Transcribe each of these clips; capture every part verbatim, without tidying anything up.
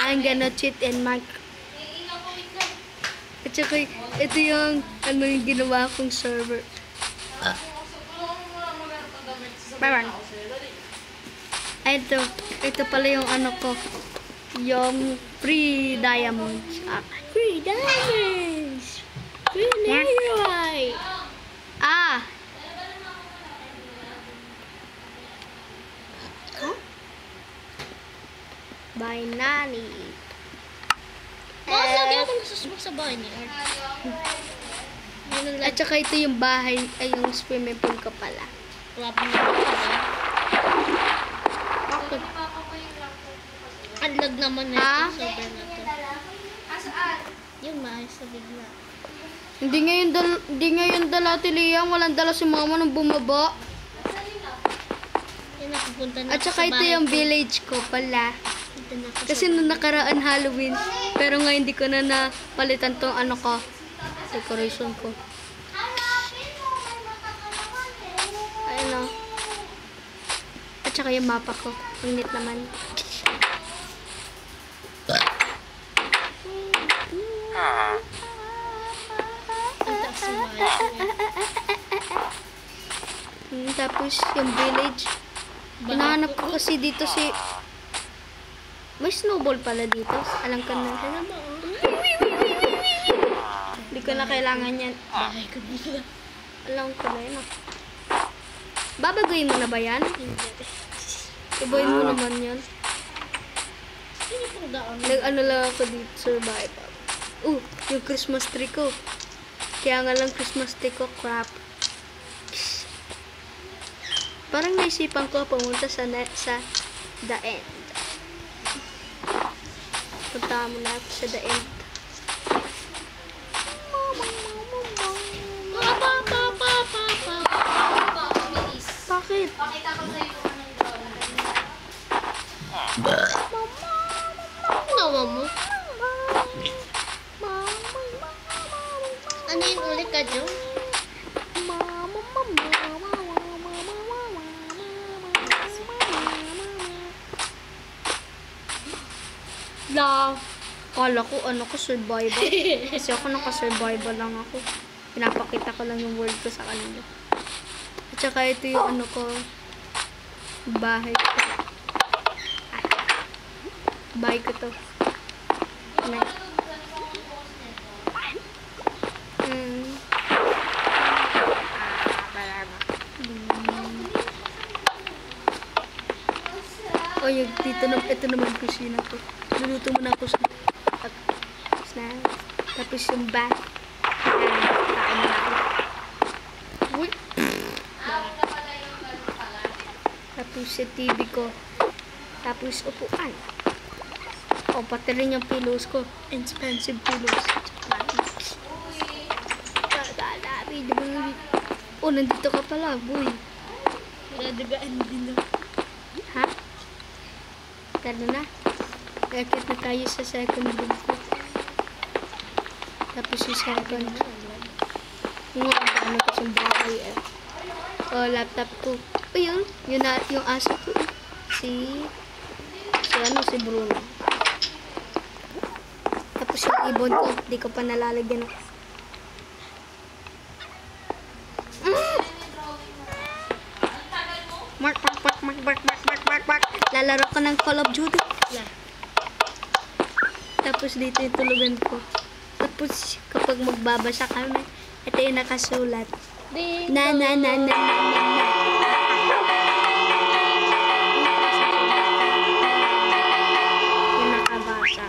I'm gonna cheat and mark. At saka, ito yung, ano yung ginawa kong server. Bye-bye. Ay, ito. Ito pala yung ano ko. Yung free diamonds. Ah, free diamonds! Free diamonds! Ah! Huh? By Nani. Bakit lagi ako nasusubok sa bahay ni Art? At saka ito yung bahay, ay yung swimming pool ko pala. Grabe na pala. Bakit? Ang lag naman na Ha? ito. Sobrang na ito. Yun, maayos sa bigla. Hindi ngayon dal hindi ngayon dala Tiliang, walang dala si mama nung bumaba. Yan, napupunta na At ako saka sa ito bahay yung ko. village ko pala. Punta na ako Kasi sa nung nakaraan Halloween, pero ngayon hindi ko na napalitan tong ano ko, decoration ko. Ayun o. At saka yung mapa ko. Ang neat naman. Ang taas sa bahay ko. Hmm, tapos yung village. Hinahanap ko kasi dito si... May snowball pala dito. Alam ko na. Hindi ko na kailangan yan. Bahay ko dito. Alam ko na yun. ah. Babaguhin mo na ba yan? Hindi. Ibuhin mo naman yan. Sino pong daan? Nag-ano lang ako dito, survival. Uh, yung Christmas tree ko. Kaya nga lang Christmas tree ko, crap. Parang naisipan ko pumunta sa, net, sa the end. Punta mo na ako sa the end. Pa, pa, pa, pa, pa, pa. Bakit? Pakita ko sa'yo kung anong drawing. Nawa mo? Ano yung ulit ka, Jo? La, kala ko ano ko survival. Kasi ako naka-survival lang ako. Pinapakita ko lang yung world ko sa kanila. At saka ito yung ano ko, bahay ko. Ah, bahay ko to. Na. Mm. Oh, yung dito na, ito naman kusina ko. Luluto muna ako sa snacks. Tapos yung bath. Ayan, kain na ako. Uy. Tapos sa T V ko. Tapos upuan. O, pati rin yung pillows ko. Expensive pillows. Oh, nandito ka pala, boy. Nadagaan din na. Ha? Tara na. Akit na tayo sa second room ko. Tapos yung second. Yung ano ko sa bahay eh. Oh, laptop ko. O yun, yun na, yung aso ko. Si, si ano, si Bruno. Tapos yung ibon ko, di ko pa nalalagyan. Mm! Mark, mark, mark, mark, mark, mark, mark, mark, mark. Lalaro ko ng Call of Duty. Yeah. Tapos dito yung tulugan ko. Tapos kapag magbabasa kami, ito yung nakasulat. Ding Na na na na na na na. Yung nakabasa.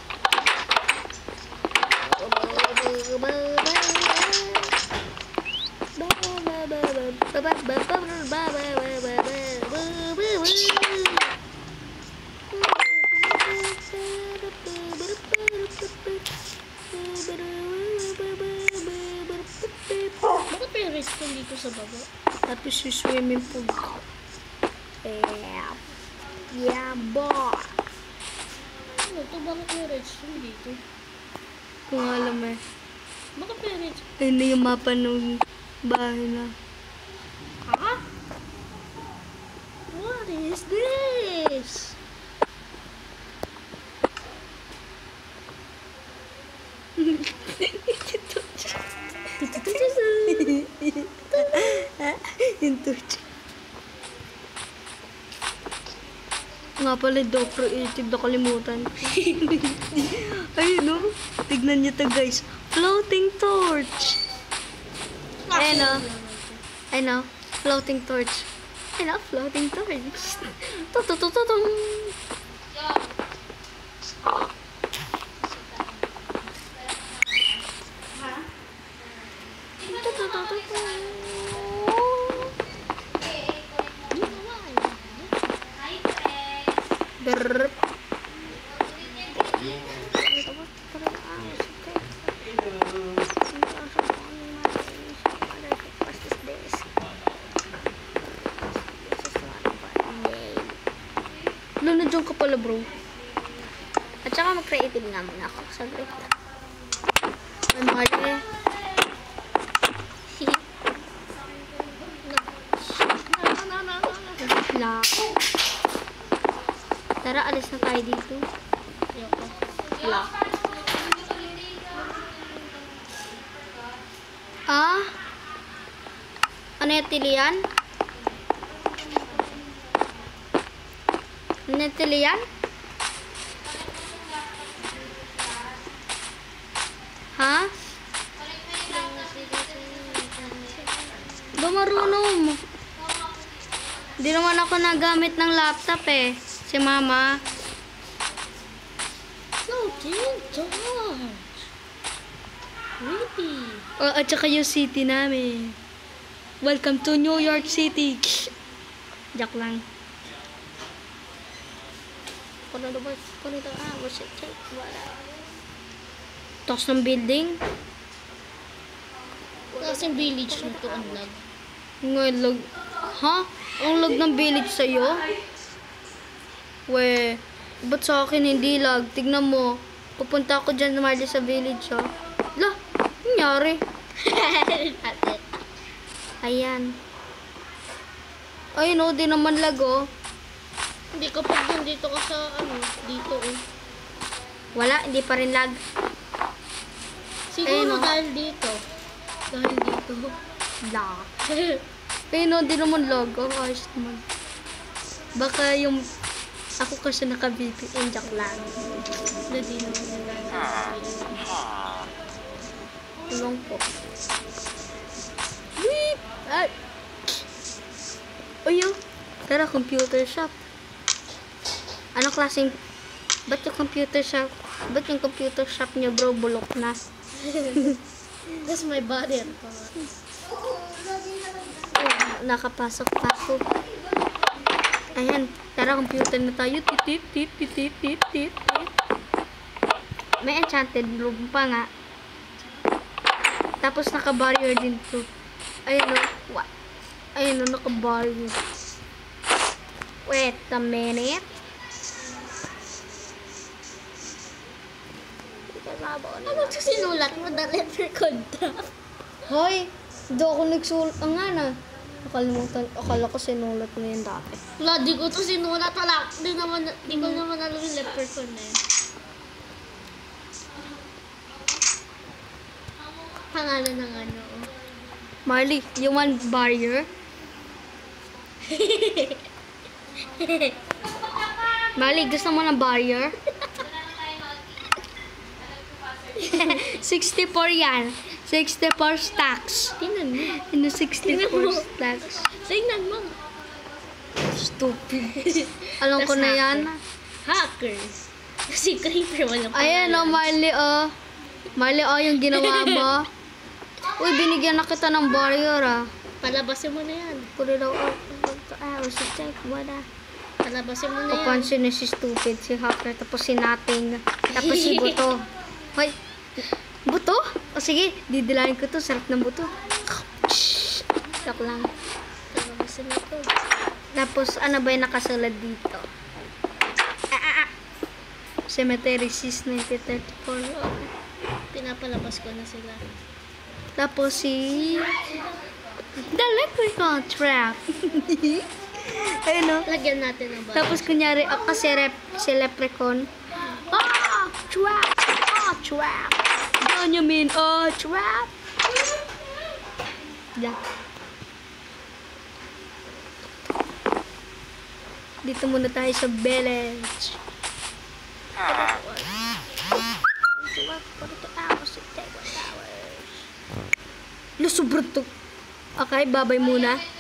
Bakit may restroom dito sa baba? Tapos yung swimming pool ko. Yeah. Yeah, boy. Ano to? Bakit may restroom dito? Kung alam eh. Bakit may restroom? Ayun na yung mapa ng bahay na. Ha? What is this? Nga pala daw creative, nakalimutan. Ayun no, tignan niyo to guys. Floating torch. Ayun no. Ayun no, floating torch. Ayun no, floating torch. Tututututong. Brrrr. Lo, nandiyan ka pala bro. At saka mag-creative nga muna ako. Saglit lang. Ay, mali. La. Tara, alis na tayo dito. Ayoko. La. Ah? Ano yung tilian? Ano yung tilian? Ha? Ba marunong mo? Hindi naman ako nagamit ng laptop eh. Si mama. Floating torch. Really? Oh, at saka yung city namin. Welcome to New York City. Joke lang. Kuno do ba? Kuno do ah, what's it take? Wala. Tapos ng building. Kasi village na to ang lag. Ngayon lag. Ha? Ang lag ng village sa'yo? We, ba't sa akin hindi lag? Tignan mo. Pupunta ako dyan naman sa village ha. Lah, nangyari. Ate. Ayan. Ayun o, di naman lag oh. Hindi kapag nandito ka sa ano, dito eh. Wala, hindi pa rin lag. Siguro Ayun, oh. dahil dito. Dahil dito. Lag. Ayun o, di naman lag. Oh, ayos naman. Baka yung ako kasi naka-V P N, joke lang. Na di naman nila. Tulong po. Weep! Ay! Uy, oh. Tara, computer shop. Ano klaseng... Ba't yung computer shop... Ba't yung computer shop niyo, bro, bulok na? That's my body. Nakapasok pa ako. Ayan. Tara, computer na tayo. Titip, tip, titip, tip, tip, tip. May enchanted room pa nga. Tapos naka-barrier din to. Ayun o. What? Ayun o, naka-barrier. Wait a minute. Ano ito sinulat mo? The letter contact. Hoy! Hindi ako nagsulat. Ang nga na. Nakalimutan. Akala ko sinulat mo yan dati. Wala, di ko ito sinulat. Wala. Di naman, di ko naman alam yung letter ko na yun. Pangalan ng ano. Marley, you want barrier? Marley, gusto mo ng barrier? sixty-four yan. sixty-four stacks. Tingnan mo. Ano sixty-four Tingnan mo. stacks? Tingnan mo. Stupid. Alam ko Tas na yan. Hacker. Si Creeper walang Ayan o, Marley o. Marley o, yung ginawa mo. Uy, binigyan na kita ng barrier ah. Palabasin mo na yan. Puro daw ah, o si check, wala. Palabasin mo na yan. Kapansin na si stupid, si hacker, tapos si nating, tapos si buto. Hoy, buto? O sige, didilayin ko to, sarap ng buto. Joke lang. Palabasin na to. Tapos, ano ba yung nakasulad dito? Ah, ah, ah. Cemetery six nineteen thirty-four. Okay. Pinapalabas ko na sila. Tapos si... The Leprechaun Trap. Ayun no? Lagyan natin ng bahay. Tapos kunyari, ako kasi rep, si Leprechaun. Ah! Trap! Ah! Trap! Doon you mean, oh, trap! Diyan. Dito muna tayo sa village. Lo, sobrang to. Okay, babay muna.